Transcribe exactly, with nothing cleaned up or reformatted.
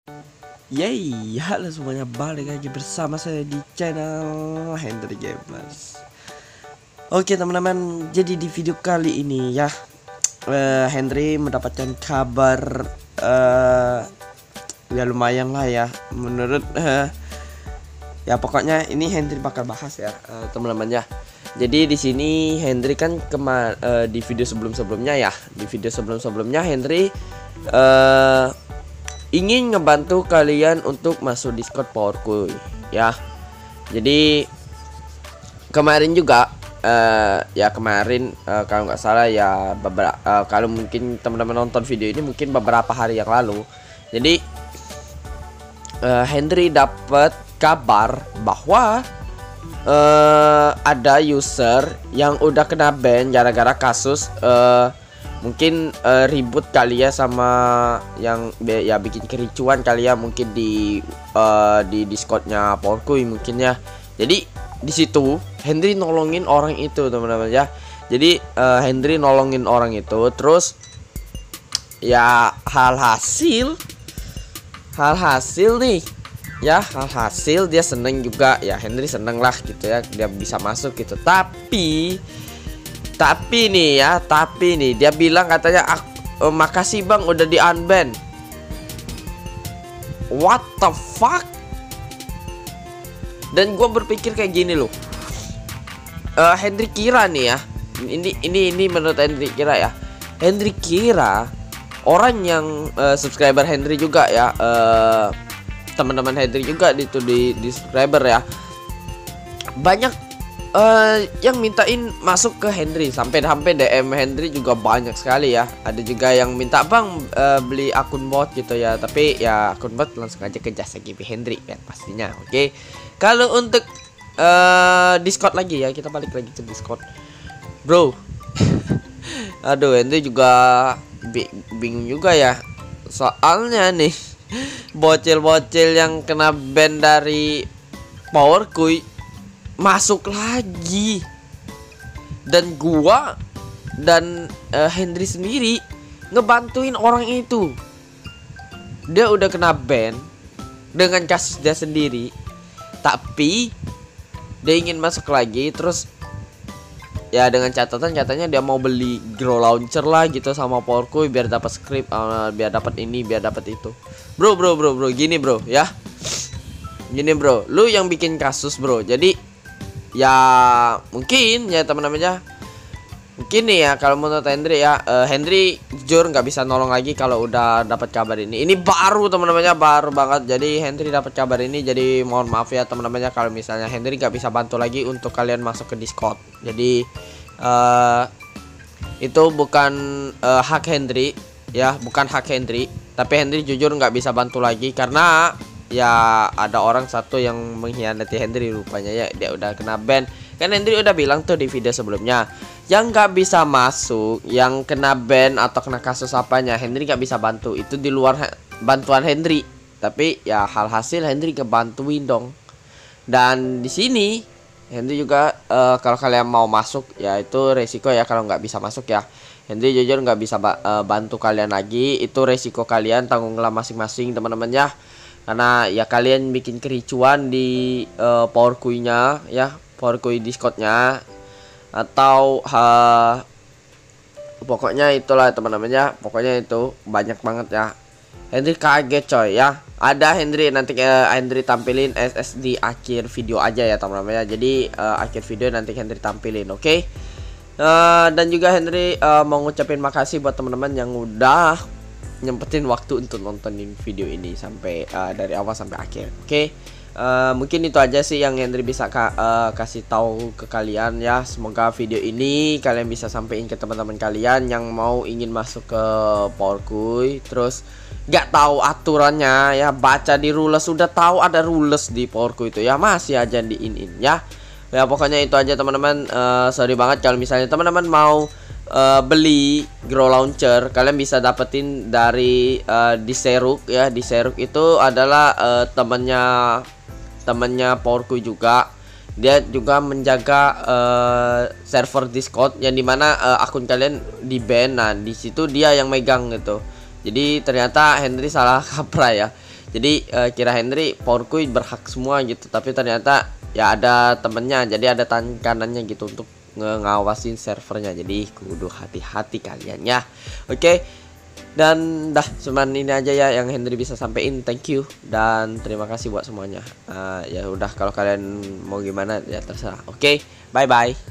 Yeay, halo semuanya, balik lagi bersama saya di channel Hendry Gamers. Oke teman-teman, jadi di video kali ini ya uh, Hendry mendapatkan kabar uh, ya lumayan lah ya menurut uh, ya pokoknya ini Hendry bakal bahas ya uh, teman-teman ya. Jadi di sini Hendry kan kemar uh, di video sebelum-sebelumnya ya, di video sebelum-sebelumnya Hendry uh, ingin ngebantu kalian untuk masuk Discord Powerkuy ya. Jadi kemarin juga uh, ya kemarin uh, kalau nggak salah ya beberapa uh, kalau mungkin teman-teman nonton video ini mungkin beberapa hari yang lalu. Jadi uh, Hendry dapat kabar bahwa uh, ada user yang udah kena ban gara-gara kasus uh, mungkin uh, ribut kali ya sama yang be, ya bikin kericuan kali ya mungkin di uh, di Discordnya Powerkuy mungkin ya. Jadi di situ Hendry nolongin orang itu teman-teman ya. Jadi uh, Hendry nolongin orang itu terus ya hal hasil hal hasil nih ya hal hasil dia seneng juga ya, Hendry seneng lah gitu ya dia bisa masuk gitu. Tapi Tapi nih ya, tapi nih dia bilang katanya ah, oh, makasih bang udah di unban. What the fuck? Dan gue berpikir kayak gini loh. Uh, Hendry kira nih ya, ini ini ini menurut Hendry kira ya. Hendry kira orang yang uh, subscriber Hendry juga ya, uh, teman-teman Hendry juga itu di, di subscriber ya. Banyak Uh, yang mintain masuk ke Hendry, sampai-sampai D M Hendry juga banyak sekali ya. Ada juga yang minta bang uh, beli akun bot gitu ya. Tapi ya akun bot langsung aja ke jasa G P Hendry ya pastinya. Oke okay. Kalau untuk uh, Discord lagi ya, kita balik lagi ke Discord bro. Aduh Hendry juga bi bingung juga ya. Soalnya nih bocil-bocil yang kena ban dari Powerkuy masuk lagi, dan gua dan uh, Hendry sendiri ngebantuin orang itu. Dia udah kena ban dengan kasus dia sendiri, tapi dia ingin masuk lagi. Terus ya dengan catatan katanya dia mau beli grow launcher lah gitu sama Powerkuy biar dapat script, uh, biar dapat ini, biar dapat itu. Bro bro bro bro gini bro ya, gini bro, lu yang bikin kasus bro. Jadi ya mungkin ya teman-teman ya, mungkin nih ya kalau menurut Hendry ya, uh, Hendry jujur nggak bisa nolong lagi kalau udah dapat kabar ini. Ini baru teman-teman ya, baru banget. Jadi Hendry dapat kabar ini, jadi mohon maaf ya teman-teman ya kalau misalnya Hendry nggak bisa bantu lagi untuk kalian masuk ke Discord. Jadi uh, itu bukan uh, hak Hendry ya, bukan hak Hendry. Tapi Hendry jujur nggak bisa bantu lagi karena ya ada orang satu yang mengkhianati Hendry rupanya ya, dia udah kena ban. Kan Hendry udah bilang tuh di video sebelumnya, yang nggak bisa masuk, yang kena ban atau kena kasus apanya Hendry nggak bisa bantu, itu di luar bantuan Hendry. Tapi ya hal hasil Hendry kebantuin dong. Dan di sini Hendry juga uh, kalau kalian mau masuk ya itu resiko ya, kalau nggak bisa masuk ya Hendry jujur nggak bisa uh, bantu kalian lagi. Itu resiko kalian, tanggungan masing-masing teman-teman ya. Karena ya kalian bikin kericuan di uh, Powerkuy-nya ya, Powerkuy Discord-nya, atau uh, pokoknya itulah teman-teman ya. Pokoknya itu banyak banget ya. Hendry kaget coy ya. Ada Hendry nanti uh, Hendry tampilin S S di akhir video aja ya teman-teman ya. Jadi uh, akhir video nanti Hendry tampilin, oke okay? uh, Dan juga Hendry uh, mau ngucapin makasih buat teman-teman yang udah nyempetin waktu untuk nontonin video ini sampai uh, dari awal sampai akhir. Oke, okay? uh, mungkin itu aja sih yang Hendry bisa ka uh, kasih tahu ke kalian ya. Semoga video ini kalian bisa sampein ke teman-teman kalian yang mau ingin masuk ke Powerkuy terus nggak tahu aturannya ya. Baca di rules, sudah tahu ada rules di Powerkuy itu ya, masih aja di in in ya. Ya pokoknya itu aja teman-teman. uh, sorry banget kalau misalnya teman-teman mau Uh, beli grow launcher, kalian bisa dapetin dari uh, di Seruk ya. Di Seruk itu adalah uh, temennya temennya Powerkuy juga. Dia juga menjaga uh, server Discord yang dimana uh, akun kalian di ban. Nah di situ dia yang megang gitu. Jadi ternyata Hendry salah kaprah ya. Jadi uh, kira Henry powerku berhak semua gitu, tapi ternyata ya ada temennya, jadi ada tangan kanannya gitu untuk ngawasin servernya. Jadi kudu hati-hati kalian ya. Oke, dan dah cuman ini aja ya yang Henry bisa sampein. Thank you dan terima kasih buat semuanya. Uh, ya udah, kalau kalian mau gimana ya terserah. Oke, bye bye.